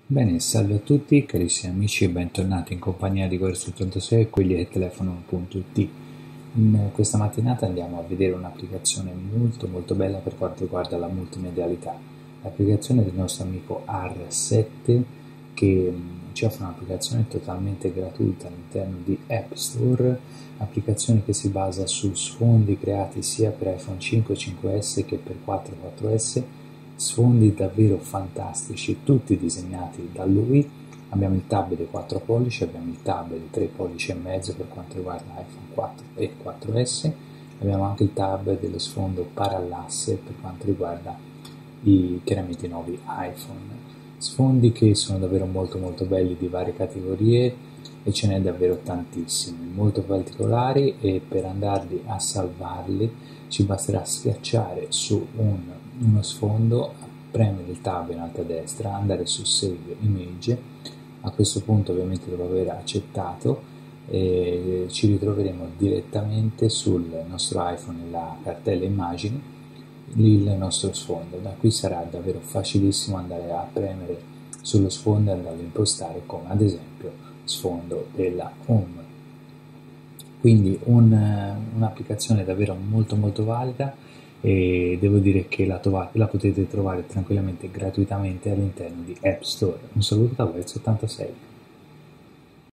Bene, salve a tutti carissimi amici e bentornati in compagnia di Guerra86 e quelli che telefonano.it. In questa mattinata andiamo a vedere un'applicazione molto bella per quanto riguarda la multimedialità. L'applicazione del nostro amico R7 che ci offre un'applicazione totalmente gratuita all'interno di App Store, applicazione che si basa su sfondi creati sia per iPhone 5 e 5S che per 4 e 4S, sfondi davvero fantastici, tutti disegnati da lui. Abbiamo il tab dei 4 pollici, abbiamo il tab dei 3 pollici e mezzo per quanto riguarda iPhone 4 e 4S, abbiamo anche il tab dello sfondo parallasse per quanto riguarda chiaramente i nuovi iPhone. Sfondi che sono davvero molto belli, di varie categorie, e ce n'è davvero tantissimi, molto particolari, e per andarli a salvarli ci basterà schiacciare su uno sfondo, premere il tab in alto a destra, andare su Save Image. A questo punto, ovviamente dopo aver accettato, ci ritroveremo direttamente sul nostro iPhone nella cartella immagini il nostro sfondo. Da qui sarà davvero facilissimo andare a premere sullo sfondo e andarlo a impostare, come ad esempio sfondo della home. Quindi un'applicazione davvero molto valida, e devo dire che la potete trovare tranquillamente gratuitamente all'interno di App Store. Un saluto da Webs86.